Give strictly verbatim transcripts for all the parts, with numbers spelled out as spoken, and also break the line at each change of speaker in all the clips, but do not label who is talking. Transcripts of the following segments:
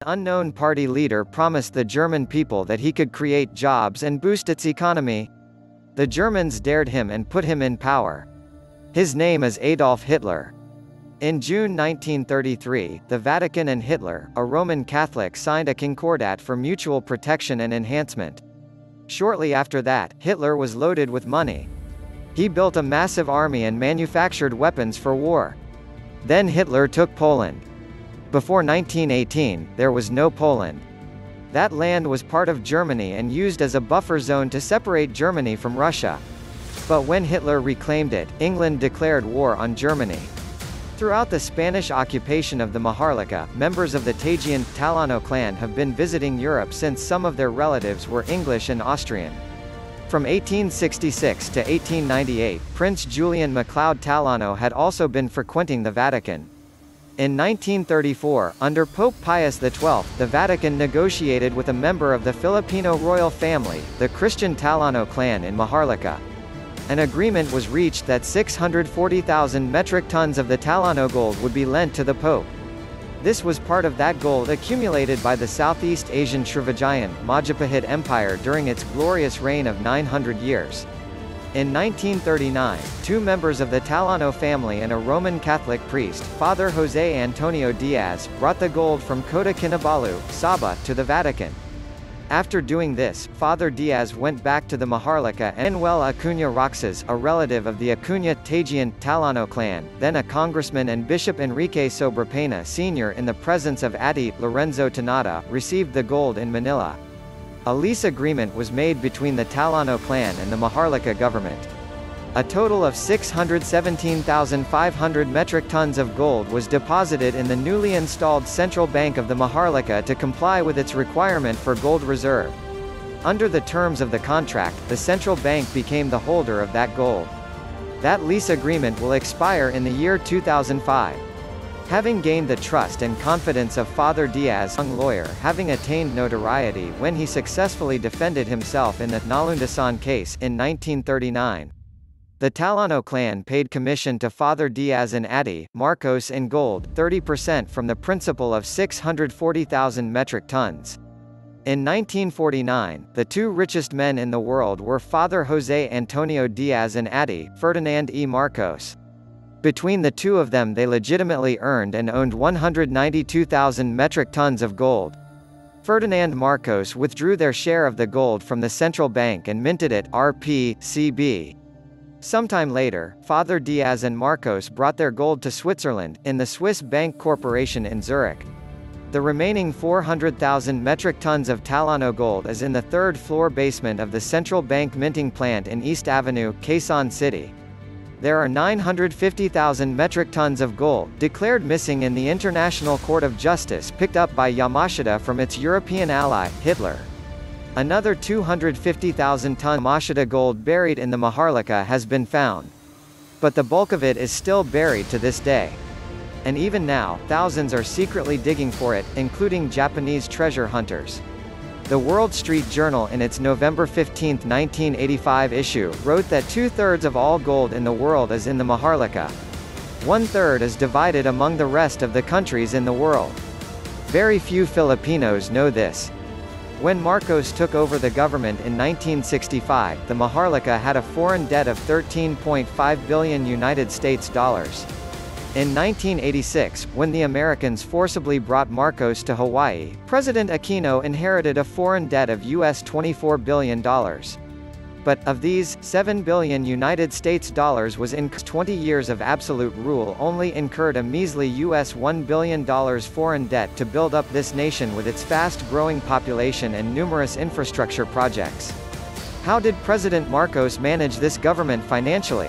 unknown party leader promised the German people that he could create jobs and boost its economy. The Germans dared him and put him in power. His name is Adolf Hitler. In June nineteen thirty-three, the Vatican and Hitler, a Roman Catholic, signed a concordat for mutual protection and enhancement. Shortly after that, Hitler was loaded with money. He built a massive army and manufactured weapons for war. Then Hitler took Poland. Before nineteen eighteen, there was no Poland. That land was part of Germany and used as a buffer zone to separate Germany from Russia. But when Hitler reclaimed it, England declared war on Germany. Throughout the Spanish occupation of the Maharlika, members of the Tagian, Talano clan have been visiting Europe since some of their relatives were English and Austrian. From eighteen sixty-six to eighteen ninety-eight, Prince Julian MacLeod Talano had also been frequenting the Vatican. In nineteen thirty-four, under Pope Pius the twelfth, the Vatican negotiated with a member of the Filipino royal family, the Christian Talano clan in Maharlika. An agreement was reached that six hundred forty thousand metric tons of the Talano gold would be lent to the Pope. This was part of that gold accumulated by the Southeast Asian Srivijayan Majapahit Empire during its glorious reign of nine hundred years. In nineteen thirty-nine, two members of the Talano family and a Roman Catholic priest, Father José Antonio Diaz, brought the gold from Kota Kinabalu, Sabah, to the Vatican. After doing this, Father Diaz went back to the Maharlika and Manuel Acuña Roxas, a relative of the Acuña, Tagian, Talano clan, then a congressman, and Bishop Enrique Sobrepena Senior in the presence of Adi, Lorenzo Tanada, received the gold in Manila. A lease agreement was made between the Talano clan and the Maharlika government. A total of six hundred seventeen thousand five hundred metric tons of gold was deposited in the newly installed Central Bank of the Maharlika to comply with its requirement for gold reserve. Under the terms of the contract, the Central Bank became the holder of that gold. That lease agreement will expire in the year two thousand five. Having gained the trust and confidence of Father Diaz, young lawyer having attained notoriety when he successfully defended himself in the Nalundasan case in nineteen thirty-nine. The Talano clan paid commission to Father Diaz and Adi, Marcos in gold, thirty percent from the principal of six hundred forty thousand metric tons. In nineteen forty-nine, the two richest men in the world were Father José Antonio Diaz and Adi, Ferdinand E. Marcos. Between the two of them they legitimately earned and owned one hundred ninety-two thousand metric tons of gold. Ferdinand Marcos withdrew their share of the gold from the central bank and minted it R P C B. Sometime later, Father Diaz and Marcos brought their gold to Switzerland, in the Swiss Bank Corporation in Zurich. The remaining four hundred thousand metric tons of Talano gold is in the third-floor basement of the Central Bank minting plant in East Avenue, Quezon City. There are nine hundred fifty thousand metric tons of gold, declared missing in the International Court of Justice, picked up by Yamashita from its European ally, Hitler. Another two hundred fifty thousand ton Yamashita gold buried in the Maharlika has been found. But the bulk of it is still buried to this day. And even now, thousands are secretly digging for it, including Japanese treasure hunters. The Wall Street Journal in its November fifteenth nineteen eighty-five issue, wrote that two-thirds of all gold in the world is in the Maharlika. One-third is divided among the rest of the countries in the world. Very few Filipinos know this. When Marcos took over the government in nineteen sixty-five, the Maharlika had a foreign debt of thirteen point five billion United States dollars. In nineteen eighty-six, when the Americans forcibly brought Marcos to Hawaii, President Aquino inherited a foreign debt of U S twenty-four billion dollars. But, of these, seven billion United States dollars was in twenty years of absolute rule only incurred a measly U S one billion dollars foreign debt to build up this nation with its fast-growing population and numerous infrastructure projects. How did President Marcos manage this government financially?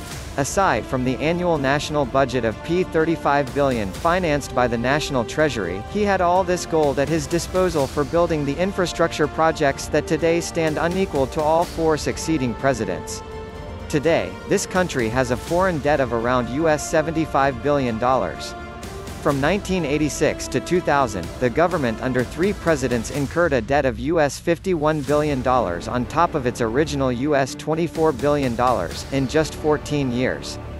Aside from the annual national budget of thirty-five billion dollars financed by the National Treasury, he had all this gold at his disposal for building the infrastructure projects that today stand unequal to all four succeeding presidents. Today, this country has a foreign debt of around U S seventy-five billion dollars. From nineteen eighty-six to two thousand, the government under three presidents incurred a debt of U S fifty-one billion dollars on top of its original U S twenty-four billion dollars, in just fourteen years.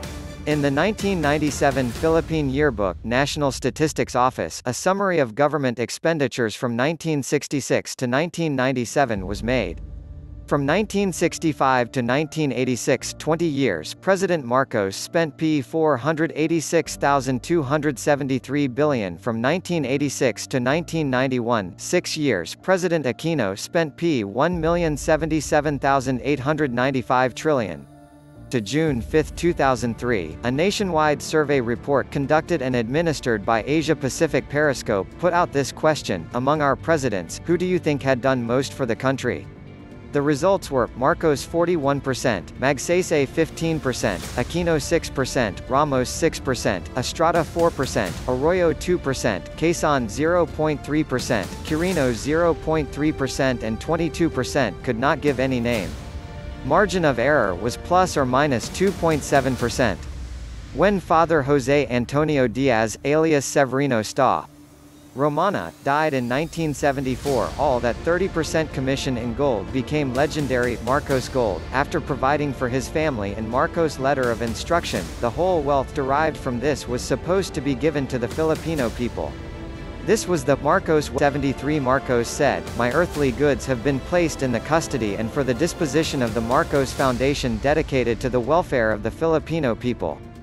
In the nineteen ninety-seven Philippine Yearbook National Statistics Office, a summary of government expenditures from nineteen sixty-six to nineteen ninety-seven was made. From nineteen sixty-five to nineteen eighty-six, twenty years, President Marcos spent four hundred eighty-six thousand two hundred seventy-three billion dollars. From nineteen eighty-six to nineteen ninety-one, six years, President Aquino spent one million seventy-seven thousand eight hundred ninety-five trillion dollars. To June fifth two thousand three, a nationwide survey report conducted and administered by Asia Pacific Periscope put out this question: among our presidents, who do you think had done most for the country? The results were, Marcos forty-one percent, Magsaysay fifteen percent, Aquino six percent, Ramos six percent, Estrada four percent, Arroyo two percent, Quezon zero point three percent, Quirino zero point three percent and twenty-two percent could not give any name. Margin of error was plus or minus two point seven percent. When Father José Antonio Diaz, alias Severino Sta. Romana, died in nineteen seventy-four, all that thirty percent commission in gold became legendary Marcos Gold. After providing for his family and Marcos' letter of instruction, the whole wealth derived from this was supposed to be given to the Filipino people. This was the Marcos seventy-three. Marcos said, "My earthly goods have been placed in the custody and for the disposition of the Marcos Foundation dedicated to the welfare of the Filipino people."